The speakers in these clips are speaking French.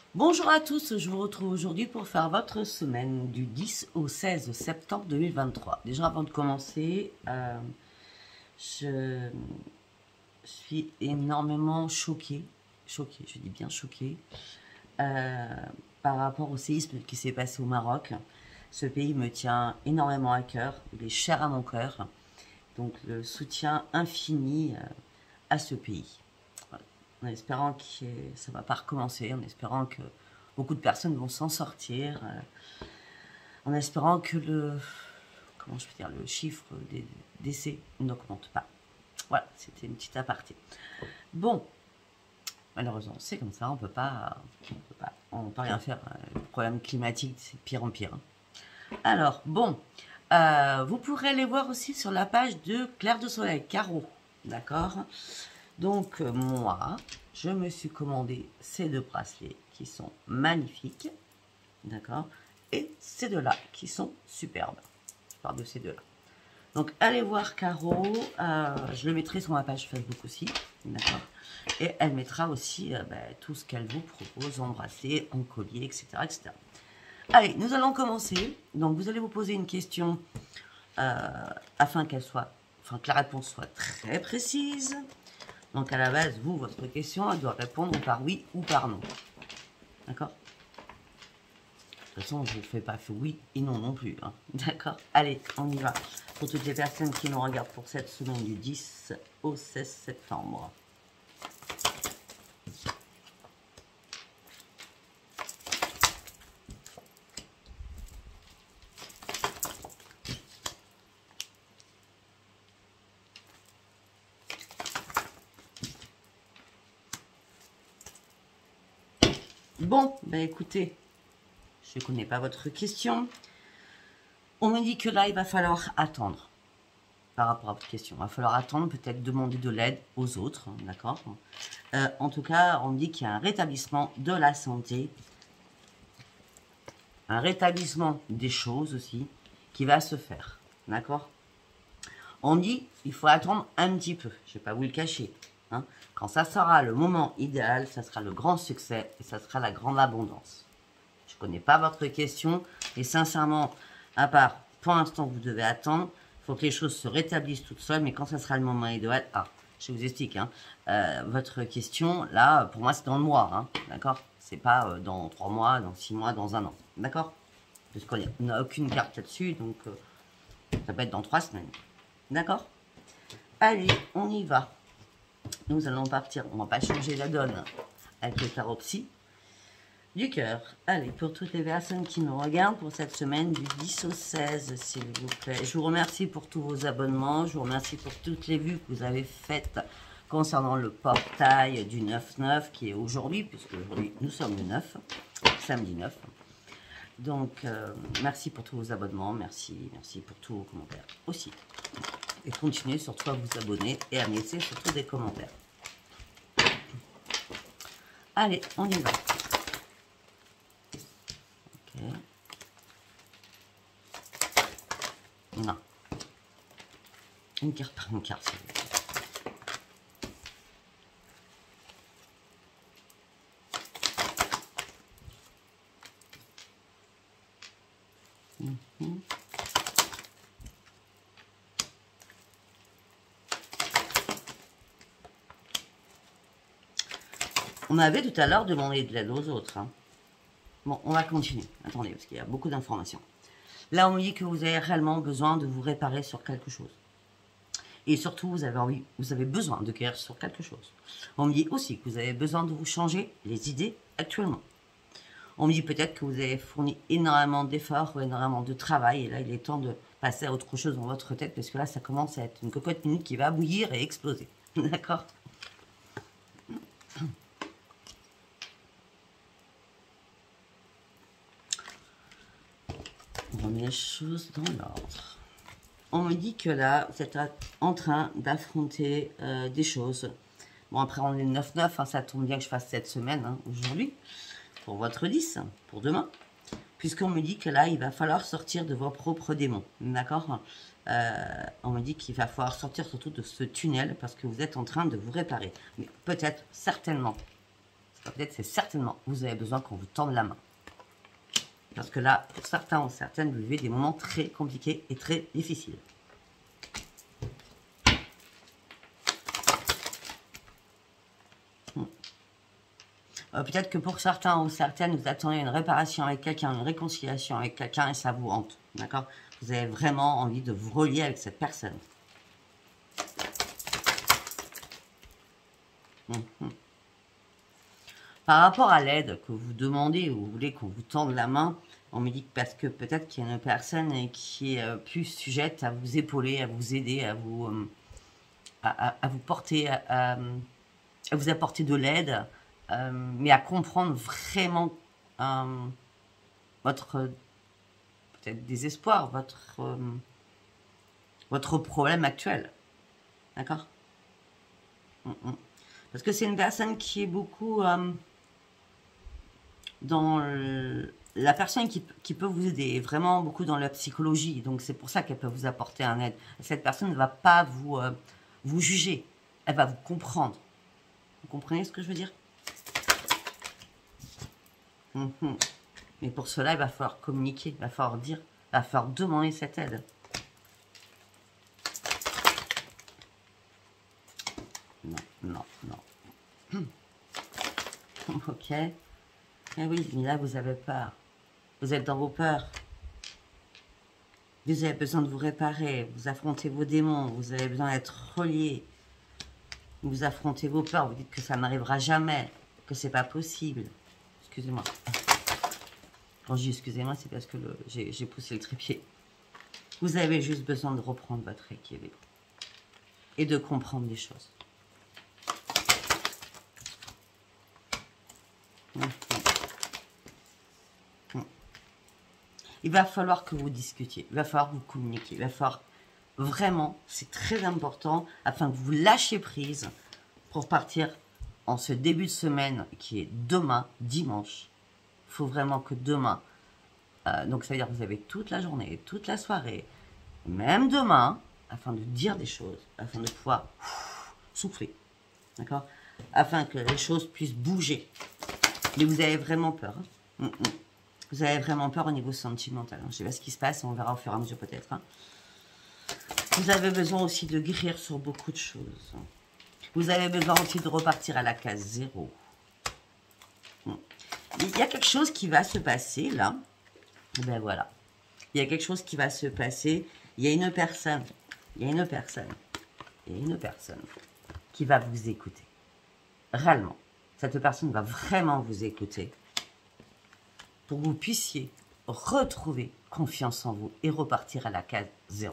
Bonjour à tous, je vous retrouve aujourd'hui pour faire votre semaine du 10 au 16 septembre 2023. Déjà avant de commencer, je suis énormément choquée, je dis bien choquée, par rapport au séisme qui s'est passé au Maroc. Ce pays me tient énormément à cœur, il est cher à mon cœur, donc le soutien infini à ce pays. Voilà. En espérant que ça ne va pas recommencer, en espérant que beaucoup de personnes vont s'en sortir, en espérant que comment je peux dire, le chiffre des décès n'augmente pas. Voilà, c'était une petite aparté. Bon, malheureusement, c'est comme ça, on peut rien faire. Le problème climatique, c'est de pire en pire. Alors, bon, vous pourrez aller voir aussi sur la page de Claire de Soleil, Caro, d'accord? Donc, moi, je me suis commandé ces deux bracelets qui sont magnifiques, d'accord? Et ces deux-là qui sont superbes. Je parle de ces deux-là. Donc, allez voir Caro, je le mettrai sur ma page Facebook aussi, d'accord? Et elle mettra aussi tout ce qu'elle vous propose en bracelet, en collier, etc., etc. Allez, nous allons commencer. Donc, vous allez vous poser une question afin que la réponse soit très précise. Donc, à la base, votre question, elle doit répondre par oui ou par non. D'accord? De toute façon, je ne fais pas oui et non non plus. Hein. D'accord? Allez, on y va. Pour toutes les personnes qui nous regardent pour cette semaine du 10 au 16 septembre. Bon, ben écoutez, je ne connais pas votre question. On me dit que là, il va falloir attendre par rapport à votre question. Il va falloir attendre, peut-être demander de l'aide aux autres, hein, d'accord? En tout cas, on me dit qu'il y a un rétablissement de la santé, un rétablissement des choses aussi, qui va se faire, d'accord? On me dit qu'il faut attendre un petit peu, je ne vais pas vous le cacher. Hein. Quand ça sera le moment idéal, ça sera le grand succès et ça sera la grande abondance. Je ne connais pas votre question et sincèrement, à part pour l'instant vous devez attendre, il faut que les choses se rétablissent toutes seules, mais quand ça sera le moment idéal, je vous explique, hein, votre question, là, pour moi c'est dans le mois, hein, d'accord? C'est pas dans 3 mois, dans 6 mois, dans 1 an, d'accord? Parce qu'on n'a aucune carte là-dessus, donc ça peut être dans 3 semaines, d'accord? Allez, on y va. Nous allons partir, on va pas changer la donne avec le tarot psy du cœur. Allez, pour toutes les personnes qui nous regardent pour cette semaine du 10 au 16, s'il vous plaît. Je vous remercie pour tous vos abonnements, je vous remercie pour toutes les vues que vous avez faites concernant le portail du 9-9 qui est aujourd'hui, puisque aujourd'hui nous sommes le 9, samedi 9. Donc, merci pour tous vos abonnements, merci pour tous vos commentaires aussi. Et continuez surtout à vous abonner et à me laisser surtout des commentaires. Allez, on y va. Ok. Non. Une carte par une carte, s'il vous plaît. On m'avait tout à l'heure demandé de l'aide aux autres. Hein. Bon, on va continuer. Attendez, parce qu'il y a beaucoup d'informations. Là, on me dit que vous avez réellement besoin de vous réparer sur quelque chose. Et surtout, vous avez besoin de guérir sur quelque chose. On me dit aussi que vous avez besoin de vous changer les idées actuellement. On me dit peut-être que vous avez fourni énormément d'efforts ou énormément de travail. Et là, il est temps de passer à autre chose dans votre tête. Parce que là, ça commence à être une cocotte minute qui va bouillir et exploser. D'accord ? On remet les choses dans l'ordre. On me dit que là, vous êtes en train d'affronter des choses. Bon, après, on est le 9-9, hein, ça tombe bien que je fasse cette semaine, hein, aujourd'hui, pour votre 10, pour demain. Puisqu'on me dit que là, il va falloir sortir de vos propres démons, d'accord? On me dit qu'il va falloir sortir surtout de ce tunnel, parce que vous êtes en train de vous réparer. Mais peut-être, certainement, Peut-être c'est certainement, vous avez besoin qu'on vous tende la main. Parce que là, pour certains ou certaines, vous vivez des moments très compliqués et très difficiles. Peut-être que pour certains ou certaines, vous attendez une réparation avec quelqu'un, une réconciliation avec quelqu'un et ça vous hante. D'accord? Vous avez vraiment envie de vous relier avec cette personne. Par rapport à l'aide que vous demandez ou vous voulez qu'on vous tende la main, on me dit que parce que peut-être qu'il y a une personne qui est plus sujette à vous épauler, à vous aider, à vous porter, à vous apporter de l'aide, mais à comprendre vraiment votre peut-être désespoir, votre problème actuel. D'accord? Parce que c'est une personne qui est beaucoup dans la personne qui peut vous aider, vraiment beaucoup dans la psychologie. Donc c'est pour ça qu'elle peut vous apporter un aide. Cette personne ne va pas vous juger, elle va vous comprendre. Vous comprenez ce que je veux dire? Mais pour cela, il va falloir communiquer, il va falloir dire, il va falloir demander cette aide. Non. Ok. Eh oui, mais là, vous avez peur. Vous êtes dans vos peurs. Vous avez besoin de vous réparer. Vous affrontez vos démons. Vous avez besoin d'être relié. Vous affrontez vos peurs. Vous dites que ça n'arrivera jamais. Que c'est pas possible. Excusez-moi. Quand je dis excusez-moi, c'est parce que j'ai poussé le trépied. Vous avez juste besoin de reprendre votre équilibre. Et de comprendre des choses. Il va falloir que vous discutiez, il va falloir que vous communiquiez, il va falloir vraiment, c'est très important, afin que vous lâchiez prise pour partir en ce début de semaine qui est demain, dimanche. Il faut vraiment que demain, donc ça veut dire que vous avez toute la journée, toute la soirée, même demain, afin de dire des choses, afin de pouvoir souffler, d'accord? Afin que les choses puissent bouger. Mais vous avez vraiment peur. Hein. Vous avez vraiment peur au niveau sentimental. Je ne sais pas ce qui se passe, on verra au fur et à mesure peut-être. Hein. Vous avez besoin aussi de guérir sur beaucoup de choses. Vous avez besoin aussi de repartir à la case 0. Il y a quelque chose qui va se passer là. Ben voilà. Il y a quelque chose qui va se passer. Il y a une personne. Qui va vous écouter. Réellement. Cette personne va vraiment vous écouter pour que vous puissiez retrouver confiance en vous et repartir à la case 0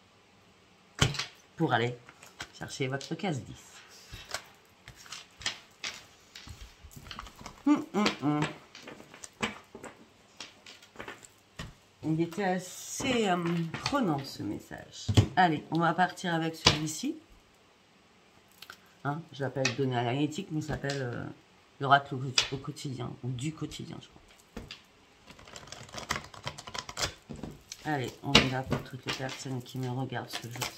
pour aller chercher votre case 10. Il était assez prenant ce message. Allez, on va partir avec celui-ci. Hein, je l'appelle donner à l'analytique, mais ça s'appelle l'oracle au quotidien, ou du quotidien, je crois. Allez, on est là pour toutes les personnes qui me regardent ce jour,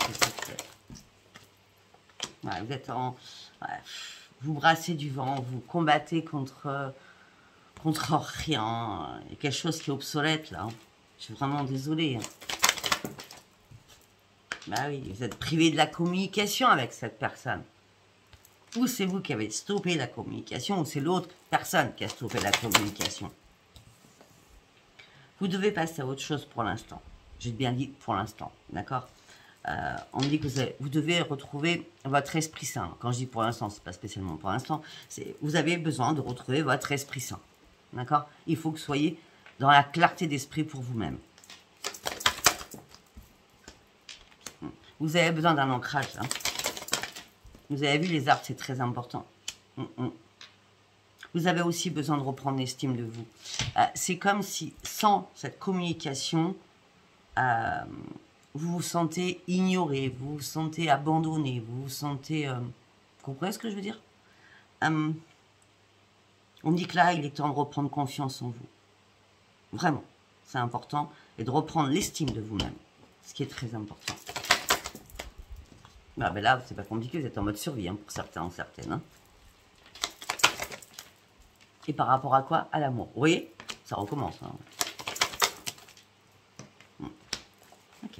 ouais, vous êtes en... Ouais, vous brassez du vent, vous combattez contre rien. Il y a quelque chose qui est obsolète, là. Je suis vraiment désolée. Bah oui, vous êtes privé de la communication avec cette personne. Ou c'est vous qui avez stoppé la communication, ou c'est l'autre personne qui a stoppé la communication. Vous devez passer à autre chose pour l'instant. J'ai bien dit pour l'instant, d'accord? On dit que vous devez retrouver votre esprit sain. Quand je dis pour l'instant, c'est pas spécialement pour l'instant. Vous avez besoin de retrouver votre esprit sain, d'accord? Il faut que vous soyez dans la clarté d'esprit pour vous-même. Vous avez besoin d'un ancrage, là. Vous avez vu, les arbres, c'est très important. Vous avez aussi besoin de reprendre l'estime de vous. C'est comme si, sans cette communication, vous vous sentez ignoré, vous vous sentez abandonné, vous vous sentez... vous comprenez ce que je veux dire? On dit que là, il est temps de reprendre confiance en vous. Vraiment, c'est important. Et de reprendre l'estime de vous-même, ce qui est très important. Ben là, c'est pas compliqué, vous êtes en mode survie, hein, pour certains ou certaines. Hein. Et par rapport à quoi? À l'amour. Vous voyez? Ça recommence. Hein. Ok.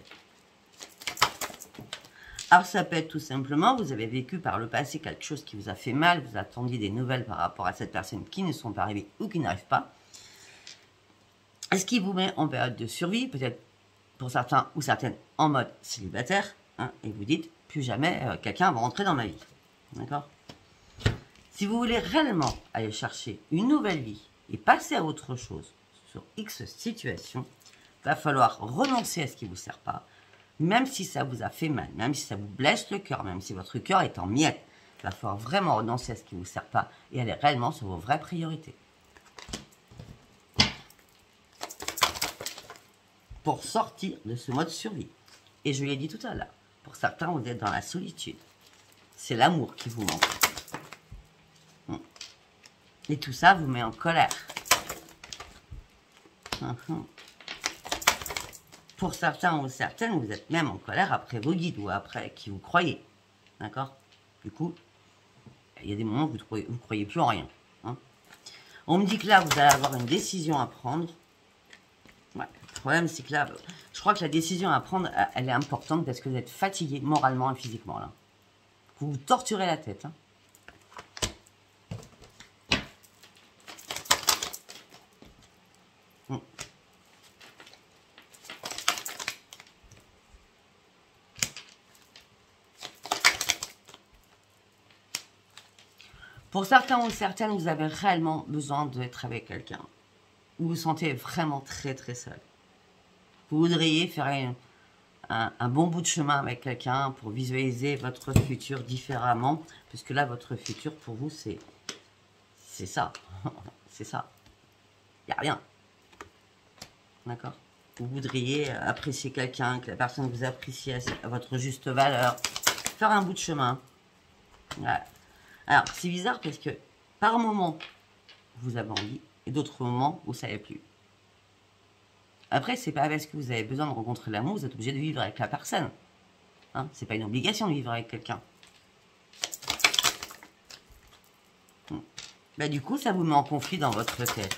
Alors ça peut être tout simplement, vous avez vécu par le passé quelque chose qui vous a fait mal, vous attendiez des nouvelles par rapport à cette personne qui ne sont pas arrivées ou qui n'arrivent pas. Ce qui vous met en période de survie, peut-être pour certains ou certaines en mode célibataire, hein, et vous dites, plus jamais quelqu'un va rentrer dans ma vie. D'accord? Si vous voulez réellement aller chercher une nouvelle vie et passer à autre chose sur X situation, il va falloir renoncer à ce qui ne vous sert pas, même si ça vous a fait mal, même si ça vous blesse le cœur, même si votre cœur est en miettes. Il va falloir vraiment renoncer à ce qui ne vous sert pas et aller réellement sur vos vraies priorités. Pour sortir de ce mode survie. Et je l'ai dit tout à l'heure, pour certains, vous êtes dans la solitude. C'est l'amour qui vous manque. Et tout ça vous met en colère. Pour certains ou certaines, vous êtes même en colère après vos guides ou après qui vous croyez. D'accord? Du coup, il y a des moments où vous ne croyez plus en rien. Hein. On me dit que là, vous allez avoir une décision à prendre. Ouais, le problème, c'est que là, je crois que la décision à prendre, elle est importante parce que vous êtes fatigué moralement et physiquement. Là. Vous vous torturez la tête. Hein. Pour certains ou certaines, vous avez réellement besoin d'être avec quelqu'un. Vous vous sentez vraiment très très seul. Vous voudriez faire un bon bout de chemin avec quelqu'un pour visualiser votre futur différemment. Puisque là, votre futur, pour vous, c'est ça. C'est ça. Il n'y a rien. D'accord? Vous voudriez apprécier quelqu'un, que la personne vous apprécie à votre juste valeur. Faire un bout de chemin. Ouais. Alors, c'est bizarre parce que par moment, vous avez envie, et d'autres moments, vous ne savez plus. Après, c'est pas parce que vous avez besoin de rencontrer l'amour, vous êtes obligé de vivre avec la personne. Hein, c'est pas une obligation de vivre avec quelqu'un. Bah, du coup, ça vous met en conflit dans votre tête.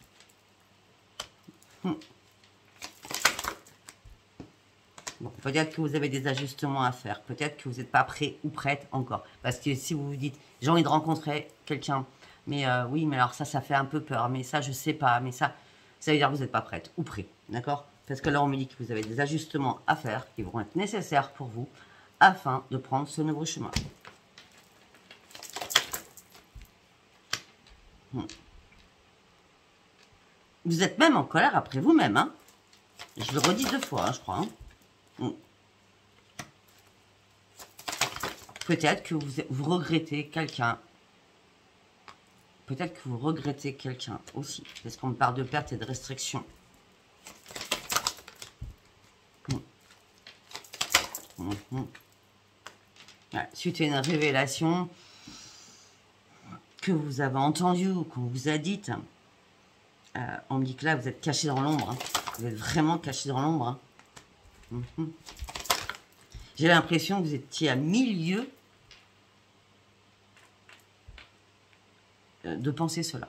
Bon, peut-être que vous avez des ajustements à faire. Peut-être que vous n'êtes pas prêt ou prête encore. Parce que si vous vous dites, j'ai envie de rencontrer quelqu'un, mais oui, mais alors ça fait un peu peur. Mais ça, je sais pas. Mais ça veut dire que vous n'êtes pas prête ou prêt. D'accord? Parce que là, on me dit que vous avez des ajustements à faire qui vont être nécessaires pour vous afin de prendre ce nouveau chemin. Vous êtes même en colère après vous-même. Hein? Je le redis 2 fois, hein, je crois. Hein? Peut-être que vous regrettez quelqu'un. Peut-être que vous regrettez quelqu'un aussi. Parce qu'on me parle de perte et de restriction. Ouais, suite à une révélation que vous avez entendue ou qu'on vous a dite, on me dit que là, vous êtes caché dans l'ombre. Hein. Vous êtes vraiment caché dans l'ombre. Hein. J'ai l'impression que vous étiez à milieu de penser cela.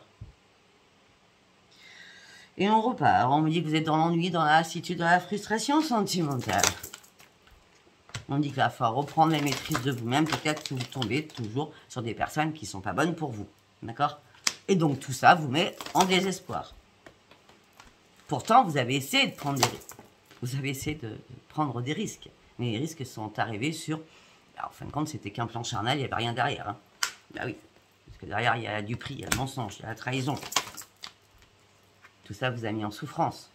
Et on repart. On me dit que vous êtes dans l'ennui, dans la lassitude, dans la frustration sentimentale. On dit qu'il va falloir reprendre la maîtrise de vous-même. Peut-être que vous tombez toujours sur des personnes qui ne sont pas bonnes pour vous. D'accord? Et donc tout ça vous met en désespoir. Pourtant, vous avez essayé de prendre des risques. Vous avez essayé de prendre des risques. Mais les risques sont arrivés sur... Alors, en fin de compte, c'était qu'un plan charnel, il n'y avait rien derrière. Hein. Bah oui, parce que derrière, il y a du prix, il y a le mensonge, il y a la trahison. Tout ça vous a mis en souffrance.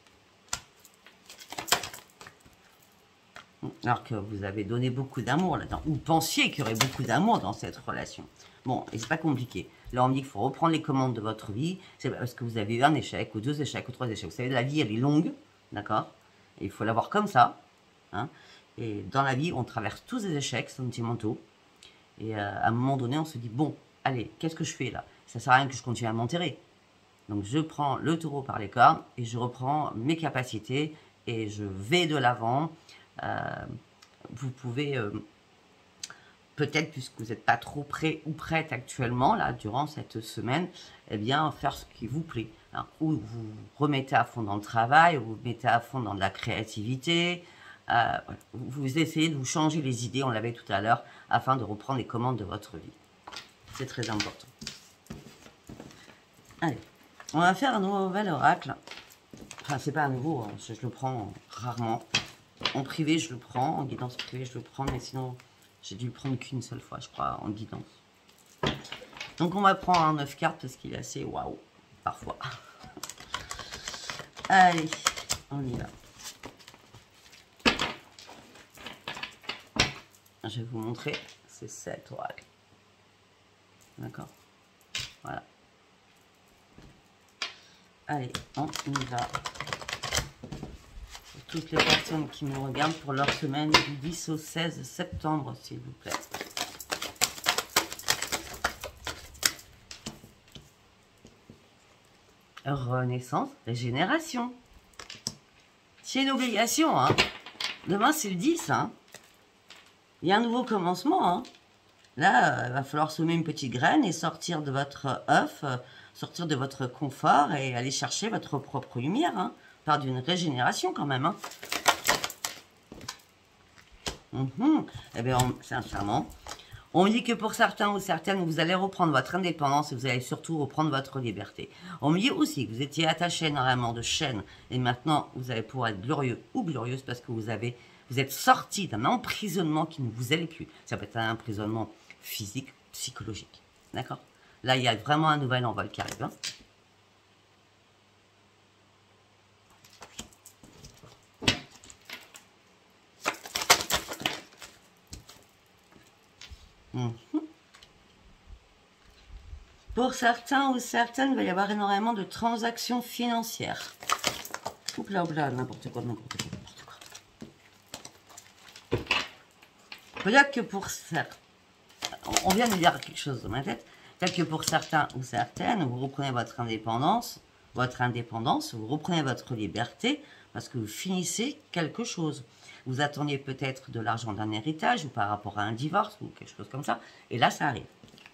Alors que vous avez donné beaucoup d'amour là-dedans. Ou pensiez qu'il y aurait beaucoup d'amour dans cette relation. Bon, et c'est pas compliqué. Là, on me dit qu'il faut reprendre les commandes de votre vie. C'est parce que vous avez eu un échec, ou 2 échecs, ou 3 échecs. Vous savez, la vie, elle est longue, d'accord? Et il faut la voir comme ça. Hein. Et dans la vie, on traverse tous des échecs sentimentaux. Et à un moment donné, on se dit, bon, allez, qu'est-ce que je fais là? Ça sert à rien que je continue à m'enterrer. Donc, je prends le taureau par les cornes et je reprends mes capacités et je vais de l'avant. Vous pouvez peut-être, puisque vous n'êtes pas trop prêt ou prête actuellement, là, durant cette semaine, eh bien, faire ce qui vous plaît. Hein. Ou vous vous remettez à fond dans le travail, ou vous vous mettez à fond dans de la créativité. Voilà. Vous essayez de vous changer les idées, on l'avait tout à l'heure, afin de reprendre les commandes de votre vie. C'est très important. Allez, on va faire un nouvel oracle. Enfin, c'est pas un nouveau, hein, je le prends rarement. En privé, je le prends. En guidance privée, je le prends. Mais sinon, j'ai dû le prendre qu'une seule fois, je crois, en guidance. Donc, on va prendre un 9 cartes parce qu'il est assez waouh, parfois. Allez, on y va. Je vais vous montrer. C'est cet oracle. D'accord. Voilà. Allez, on y va. Pour toutes les personnes qui me regardent pour leur semaine du 10 au 16 septembre, s'il vous plaît. Renaissance, régénération. C'est une obligation, hein. Demain, c'est le 10, hein. Il y a un nouveau commencement, hein. Là, il va falloir semer une petite graine et sortir de votre œuf, sortir de votre confort et aller chercher votre propre lumière, hein, par d'une régénération quand même. Hein. Eh bien, sincèrement, on me dit que pour certains ou certaines, vous allez reprendre votre indépendance et vous allez surtout reprendre votre liberté. On me dit aussi que vous étiez attaché énormément de chaînes et maintenant, vous allez pouvoir être glorieux ou glorieuse parce que vous êtes sorti d'un emprisonnement qui ne vous allait plus. Ça peut être un emprisonnement physique, psychologique. D'accord? Là, il y a vraiment un nouvel envol qui arrive. Hein. Pour certains ou certaines, il va y avoir énormément de transactions financières. Oupla, oupla, n'importe quoi, n'importe quoi, n'importe quoi. Peut-être que pour certains, on vient de dire quelque chose dans ma tête, peut-être que pour certains ou certaines, vous reprenez votre indépendance, vous reprenez votre liberté, parce que vous finissez quelque chose. Vous attendiez peut-être de l'argent d'un héritage, ou par rapport à un divorce, ou quelque chose comme ça, et là, ça arrive.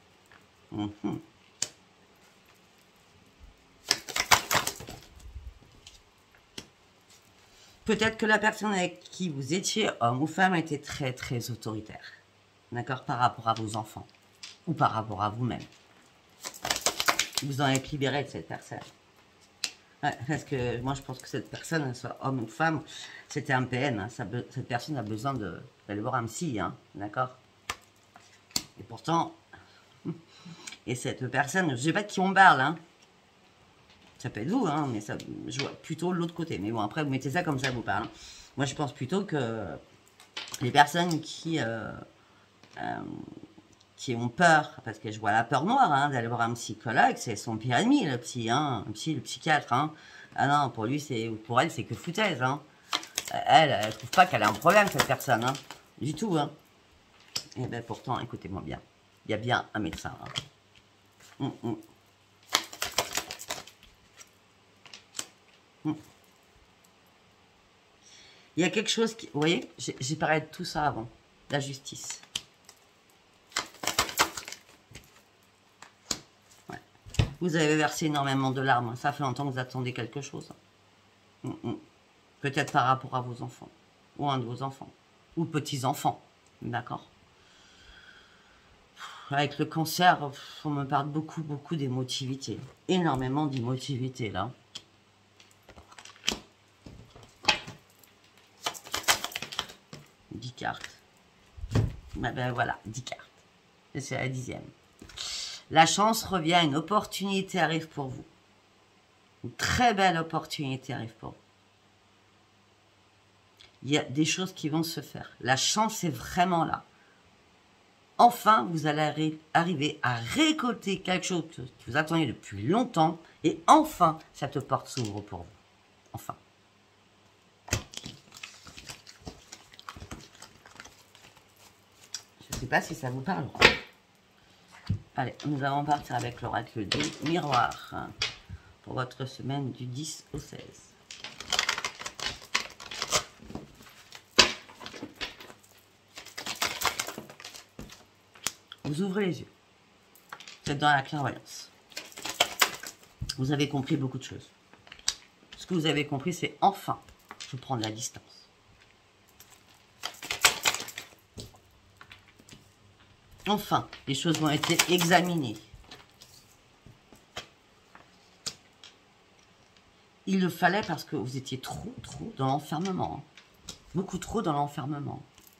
Peut-être que la personne avec qui vous étiez, homme ou femme, était très très autoritaire. D'accord? Par rapport à vos enfants. Ou par rapport à vous-même. Vous en êtes libéré de cette personne. Ouais, parce que moi je pense que cette personne, soit homme ou femme, c'était un PN. Hein. Cette personne a besoin d'aller voir un psy. Hein. D'accord? Et pourtant, et cette personne, je ne sais pas de qui on parle, hein. Ça peut être vous, hein, mais ça, je vois plutôt l'autre côté. Mais bon, après, vous mettez ça comme ça vous parle. Moi, je pense plutôt que les personnes qui ont peur, parce que je vois la peur noire, hein, d'aller voir un psychologue, c'est son pire ennemi, le psy, hein, le psychiatre. Hein. Ah non, pour lui, pour elle, c'est que foutaise. Hein. Elle trouve pas qu'elle a un problème, cette personne. Hein, du tout. Hein. Et bien, pourtant, écoutez-moi bien. Il y a bien un médecin. Hein. Il y a quelque chose qui... Vous voyez, j'ai parlé de tout ça avant. La justice. Ouais. Vous avez versé énormément de larmes. Ça fait longtemps que vous attendez quelque chose. Peut-être par rapport à vos enfants. Ou un de vos enfants. Ou petits-enfants. D'accord? Avec le cancer, on me parle beaucoup d'émotivité. Énormément d'émotivité, là. 10 cartes. Ben voilà, 10 cartes. C'est la 10e. La chance revient, une opportunité arrive pour vous. Une très belle opportunité arrive pour vous. Il y a des choses qui vont se faire. La chance est vraiment là. Enfin, vous allez arriver à récolter quelque chose que vous attendiez depuis longtemps. Et enfin, cette porte s'ouvre pour vous. Enfin. Je ne sais pas si ça vous parle. Allez, nous allons partir avec l'oracle des miroirs hein, pour votre semaine du 10 au 16. Vous ouvrez les yeux. Vous êtes dans la clairvoyance. Vous avez compris beaucoup de choses. Ce que vous avez compris, c'est enfin, je prends de la distance. Enfin, les choses vont être examinées. Il le fallait parce que vous étiez trop dans l'enfermement. Beaucoup trop dans l'enfermement.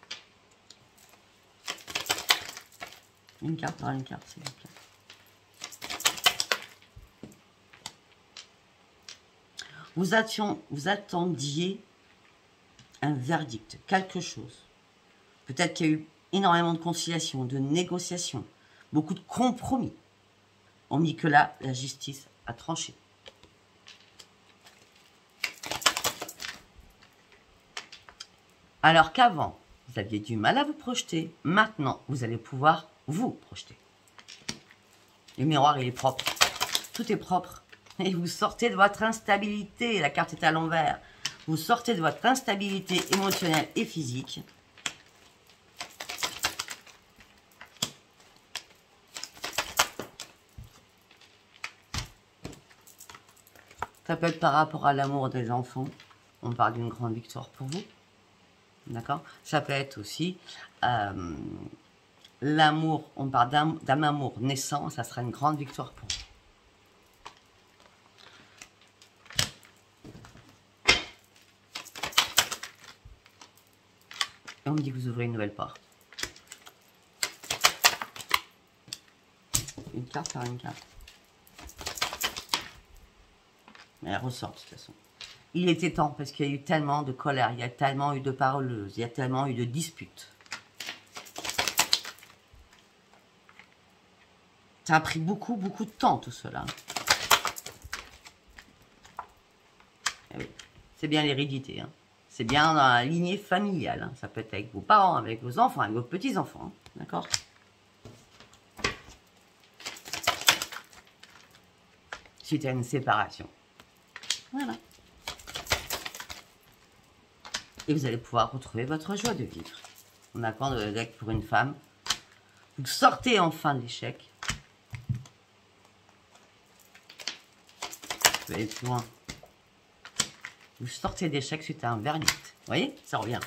Une carte par une carte, s'il vous plaît. Vous attendiez un verdict, quelque chose. Peut-être qu'il y a eu énormément de conciliation, de négociations, beaucoup de compromis. On dit que là, la justice a tranché. Alors qu'avant, vous aviez du mal à vous projeter. Maintenant, vous allez pouvoir vous projeter. Le miroir, il est propre. Tout est propre. Et vous sortez de votre instabilité. La carte est à l'envers. Vous sortez de votre instabilité émotionnelle et physique. Ça peut être par rapport à l'amour des enfants. On parle d'une grande victoire pour vous. D'accord? Ça peut être aussi l'amour. On parle d'un amour naissant. Ça sera une grande victoire pour vous. Et on me dit que vous ouvrez une nouvelle porte. Une carte par une carte. Mais elle ressort de toute façon. Il était temps parce qu'il y a eu tellement de colère, il y a tellement eu de paroleuses, il y a tellement eu de disputes. Ça a pris beaucoup de temps tout cela. Eh oui, c'est bien l'hérédité. Hein. C'est bien dans la lignée familiale. Hein. Ça peut être avec vos parents, avec vos enfants, avec vos petits-enfants. Hein. D'accord ? Suite à une séparation. Voilà. Et vous allez pouvoir retrouver votre joie de vivre. On accorde le deck pour une femme. Vous sortez enfin de l'échec. Vous allez plus loin. Vous sortez d'échec suite à un verdict. Vous voyez, ça revient.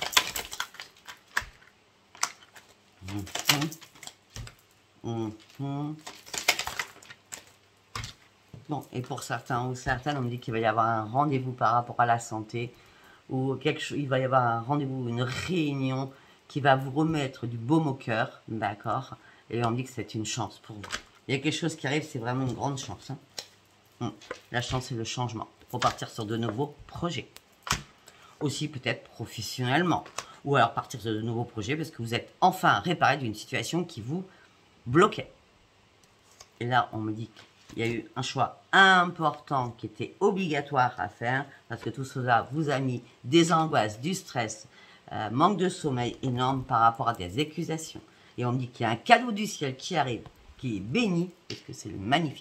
Bon, et pour certains ou certaines, on me dit qu'il va y avoir un rendez-vous par rapport à la santé. Ou quelque chose, il va y avoir un rendez-vous, une réunion qui va vous remettre du baume au cœur. D'accord? Et on me dit que c'est une chance pour vous. Il y a quelque chose qui arrive, c'est vraiment une grande chance. Hein. La chance, c'est le changement. Pour partir sur de nouveaux projets. Aussi peut-être professionnellement. Ou alors partir sur de nouveaux projets parce que vous êtes enfin réparé d'une situation qui vous bloquait. Et là, on me dit qu'il y a eu un choix important qui était obligatoire à faire parce que tout cela vous a mis des angoisses, du stress, manque de sommeil énorme par rapport à des accusations. Et on me dit qu'il y a un cadeau du ciel qui arrive, qui est béni parce que c'est le magnifique.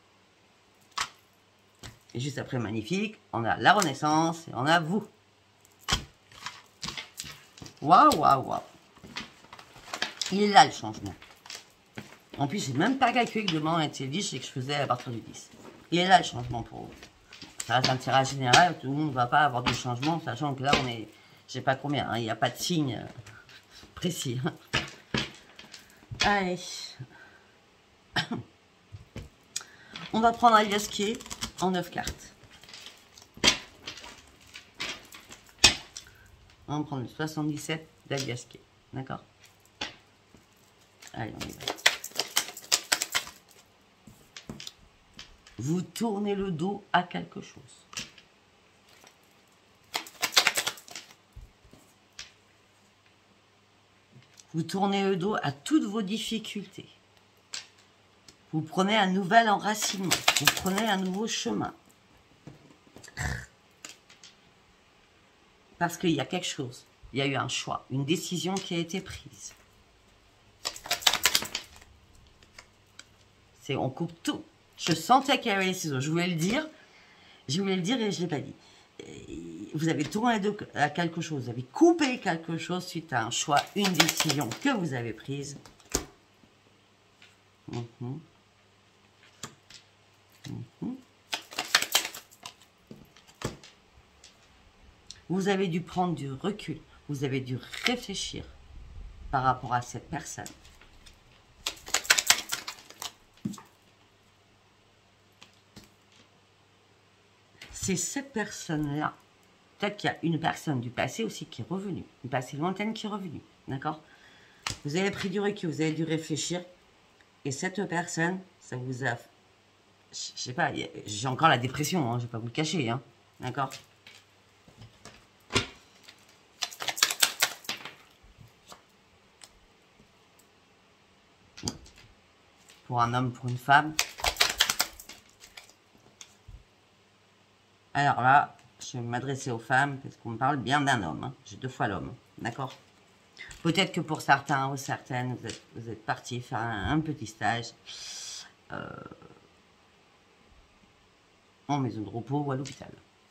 Et juste après magnifique, on a la renaissance et on a vous. Waouh, waouh, waouh. Il est là le changement. En plus, j'ai même pas calculé que demain était le 10 et que je faisais à partir du 10. Il est là le changement pour vous. Ça reste un tirage général, tout le monde ne va pas avoir de changement, sachant que là, on est, je sais pas combien, hein, il n'y a pas de signe précis. Allez. On va prendre un liasquier en 9 cartes. On va prendre le 77 d'Aliasquet. D'accord? Allez, on y va. Vous tournez le dos à quelque chose. Vous tournez le dos à toutes vos difficultés. Vous prenez un nouvel enracinement. Vous prenez un nouveau chemin. Parce qu'il y a quelque chose. Il y a eu un choix, une décision qui a été prise. C'est on coupe tout. Je sentais qu'il y avait les ciseaux. Je voulais le dire. Et je ne l'ai pas dit. Vous avez tourné le dos à quelque chose. Vous avez coupé quelque chose suite à un choix, une décision que vous avez prise. Mhm. Mhm. Vous avez dû prendre du recul. Vous avez dû réfléchir par rapport à cette personne. C'est cette personne-là. Peut-être qu'il y a une personne du passé aussi qui est revenue. Une passé lointaine qui est revenue. D'accord? Vous avez pris du recul, vous avez dû réfléchir. Et cette personne, ça vous a... Je sais pas, j'ai encore la dépression, hein, je vais pas vous le cacher. Hein, d'accord? Pour un homme, pour une femme. Alors là, je vais m'adresser aux femmes parce qu'on me parle bien d'un homme. Hein. J'ai 2 fois l'homme, d'accord? Peut-être que pour certains ou certaines, vous êtes partis faire un petit stage en maison de repos ou à l'hôpital.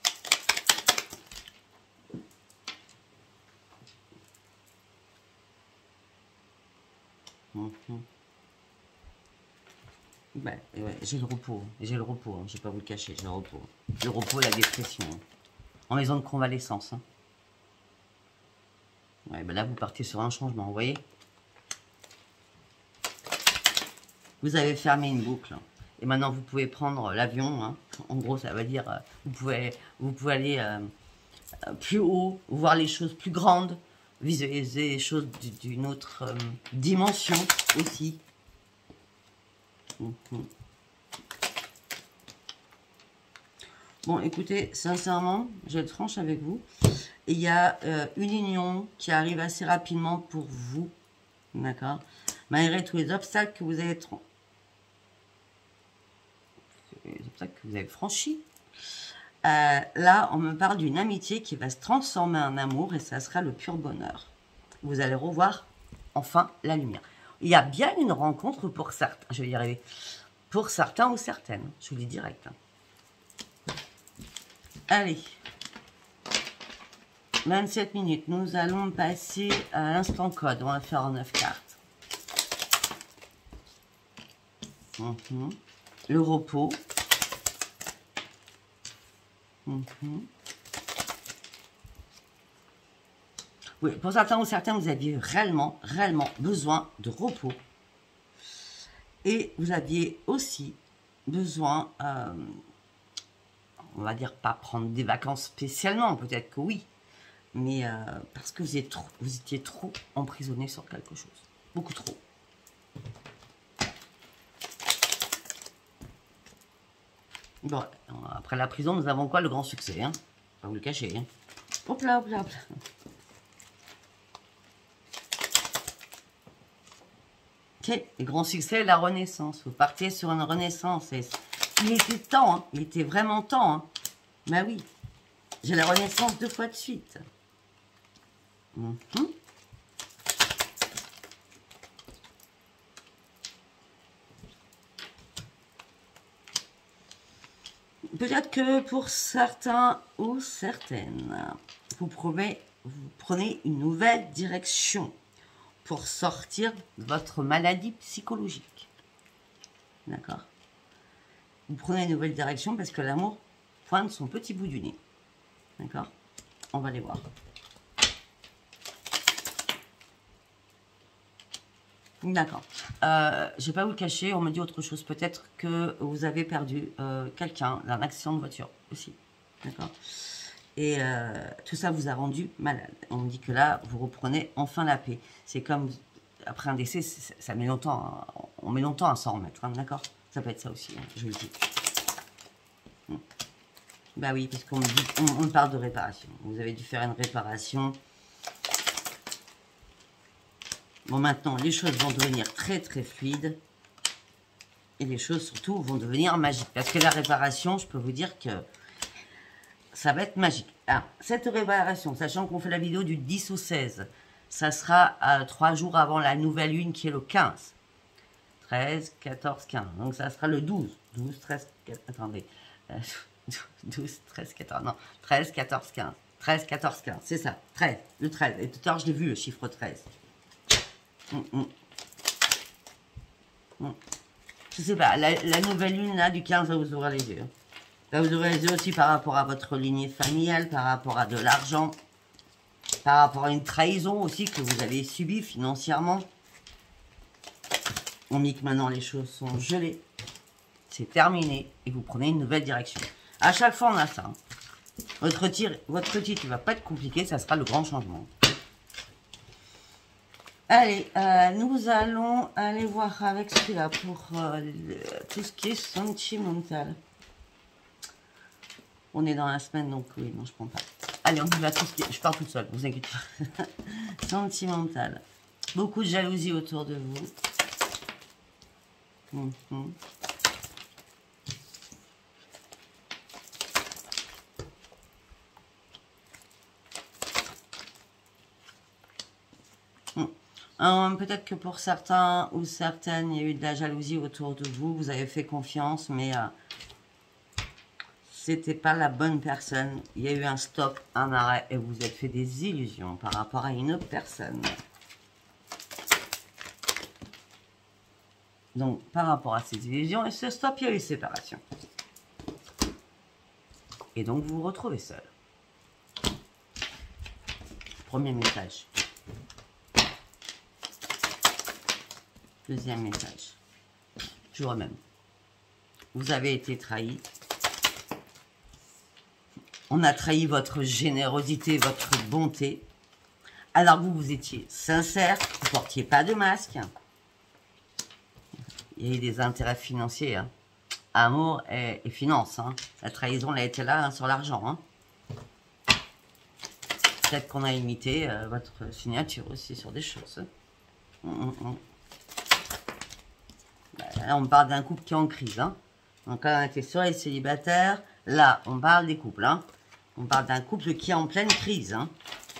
Ben, ouais, j'ai le repos, hein, je vais pas vous le cacher, j'ai le repos. Le repos, la dépression. Hein. En maison de convalescence. Hein. Ouais, ben là, vous partez sur un changement, vous voyez? Vous avez fermé une boucle. Hein. Et maintenant, vous pouvez prendre l'avion. Hein. En gros, ça veut dire, vous pouvez aller plus haut, voir les choses plus grandes, visualiser les choses d'une autre dimension aussi. Bon, écoutez, sincèrement, je vais être franche avec vous. Il y a une union qui arrive assez rapidement pour vous. D'accord? Malgré tous les obstacles que vous avez franchis. Là, on me parle d'une amitié qui va se transformer en amour et ça sera le pur bonheur. Vous allez revoir enfin la lumière. Il y a bien une rencontre pour certains, je vais y arriver, pour certains ou certaines, je vous le dis direct. Allez, 27 minutes, nous allons passer à l'instant code, on va faire en 9 cartes. Le repos. Oui, pour certains ou certaines, vous aviez réellement besoin de repos. Et vous aviez aussi besoin, on va dire pas prendre des vacances spécialement, peut-être que oui, mais parce que vous étiez trop emprisonné sur quelque chose. Beaucoup trop. Bon, après la prison, nous avons quoi? Le grand succès, hein? Pas vous le cacher, hein? Hop là, hop là, hop là. Ok, le grand succès, la renaissance. Vous partez sur une renaissance. Et il était temps, hein? Il était vraiment temps, hein? Ben oui, j'ai la renaissance 2 fois de suite. Peut-être que pour certains ou certaines, vous prenez une nouvelle direction pour sortir de votre maladie psychologique. D'accord? Vous prenez une nouvelle direction parce que l'amour pointe son petit bout du nez. D'accord? On va les voir. D'accord. Je ne vais pas vous le cacher, on me dit autre chose. Peut-être que vous avez perdu quelqu'un d'un accident de voiture aussi. D'accord? Et tout ça vous a rendu malade. On me dit que là, vous reprenez enfin la paix. C'est comme, après un décès, ça met longtemps. Hein. On met longtemps à s'en remettre. Hein, d'accord? Ça peut être ça aussi, hein, je vous le dis. Bah oui, parce qu'on me parle de réparation. Vous avez dû faire une réparation. Bon, maintenant, les choses vont devenir très fluides. Et les choses, surtout, vont devenir magiques. Parce que la réparation, je peux vous dire que ça va être magique. Alors, cette réparation, sachant qu'on fait la vidéo du 10 au 16, ça sera 3 jours avant la nouvelle lune qui est le 15. 13, 14, 15. Donc, ça sera le 12. 12, 13, 14, attendez. 12, 13, 14, non. 13, 14, 15. 13, 14, 15. C'est ça. 13. Le 13. Et tout à l'heure, je l'ai vu, le chiffre 13. je sais pas, la nouvelle lune là du 15 va vous ouvrir les yeux. Va vous ouvrir les yeux aussi par rapport à votre lignée familiale, par rapport à de l'argent, par rapport à une trahison aussi que vous avez subie financièrement. On dit que maintenant les choses sont gelées, c'est terminé et vous prenez une nouvelle direction. À chaque fois on a ça. Hein. Votre titre ne va pas être compliqué, ça sera le grand changement. Allez, nous allons aller voir avec celui-là pour tout ce qui est sentimental. On est dans la semaine, donc oui, non, je prends pas. Allez, on y va tout ce qui est... Je pars toute seule, vous inquiétez pas. Sentimental. Beaucoup de jalousie autour de vous. Peut-être que pour certains ou certaines, il y a eu de la jalousie autour de vous. Vous avez fait confiance, mais c'était pas la bonne personne. Il y a eu un stop, un arrêt, et vous êtes fait des illusions par rapport à une autre personne. Donc, par rapport à ces illusions et ce stop, il y a eu séparation. Et donc, vous vous retrouvez seul. Premier message. Deuxième message. Toujours le même. Vous avez été trahi. On a trahi votre générosité, votre bonté. Alors que vous étiez sincère, vous ne portiez pas de masque. Il y a eu des intérêts financiers. Hein. Amour et finance. Hein. La trahison, elle a été là hein, sur l'argent. Hein. Peut-être qu'on a imité votre signature aussi sur des choses. Là, on parle d'un couple qui est en crise. Hein. Donc là, on était sur les célibataires. Là, on parle des couples. Hein. On parle d'un couple qui est en pleine crise. Hein.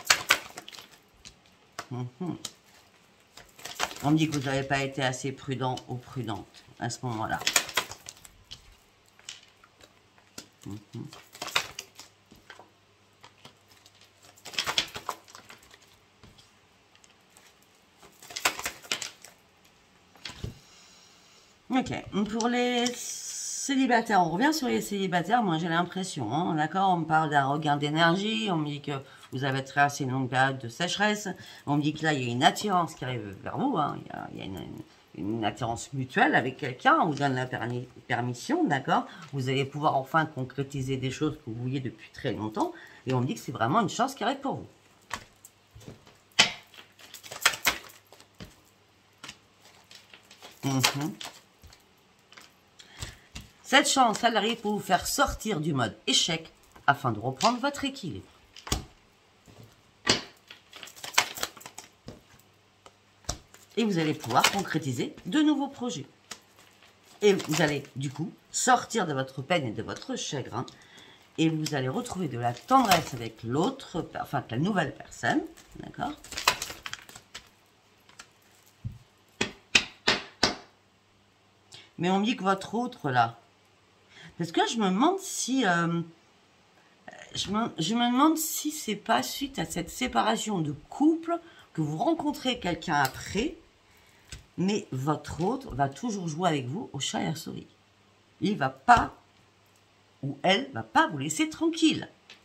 On me dit que vous n'avez pas été assez prudent ou prudente à ce moment-là. Ok, pour les célibataires, on revient sur les célibataires, moi j'ai l'impression, hein, d'accord, on me parle d'un regain d'énergie, on me dit que vous avez traversé une longue période de sécheresse, on me dit que là il y a une attirance qui arrive vers vous, hein, il y a une attirance mutuelle avec quelqu'un, on vous donne la permission, d'accord, vous allez pouvoir enfin concrétiser des choses que vous vouliez depuis très longtemps, et on me dit que c'est vraiment une chance qui arrive pour vous. Cette chance, elle arrive pour vous faire sortir du mode échec afin de reprendre votre équilibre. Et vous allez pouvoir concrétiser de nouveaux projets. Et vous allez, du coup, sortir de votre peine et de votre chagrin. Et vous allez retrouver de la tendresse avec l'autre, enfin, avec la nouvelle personne. D'accord ? Mais on me dit que votre autre, là, parce que je me demande si... je me demande si c'est pas suite à cette séparation de couple que vous rencontrez quelqu'un après, mais votre autre va toujours jouer avec vous au chat et à la souris. Il va pas, ou elle va pas vous laisser tranquille.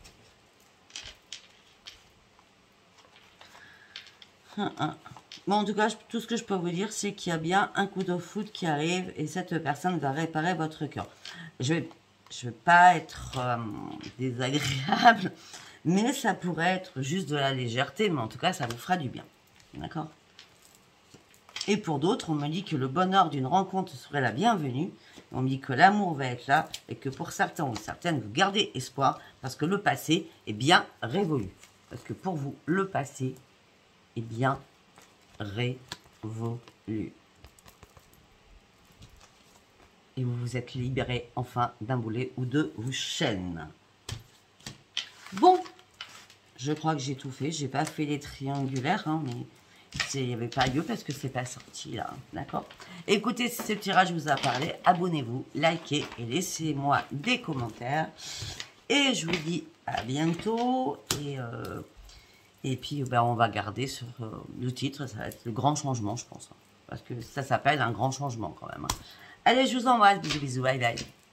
Bon, en tout cas, tout ce que je peux vous dire, c'est qu'il y a bien un coup de foudre qui arrive et cette personne va réparer votre cœur. Je vais pas être désagréable, mais ça pourrait être juste de la légèreté, mais en tout cas, ça vous fera du bien. D'accord ? Et pour d'autres, on me dit que le bonheur d'une rencontre serait la bienvenue. On me dit que l'amour va être là et que pour certains ou certaines, vous gardez espoir parce que le passé est bien révolu. Parce que pour vous, le passé est bien révolu. Et vous vous êtes libéré enfin d'un boulet ou de vos chaînes. Bon, je crois que j'ai tout fait. J'ai pas fait les triangulaires, hein, mais il n'y avait pas lieu parce que c'est pas sorti là. D'accord ? Écoutez, si ce tirage vous a parlé, abonnez-vous, likez et laissez-moi des commentaires. Et je vous dis à bientôt. Et puis, ben, on va garder sur le titre. Ça va être le grand changement, je pense. Hein, parce que ça s'appelle un grand changement quand même. Hein. Allez, je vous embrasse. Bisous, bisous. Bye, bye.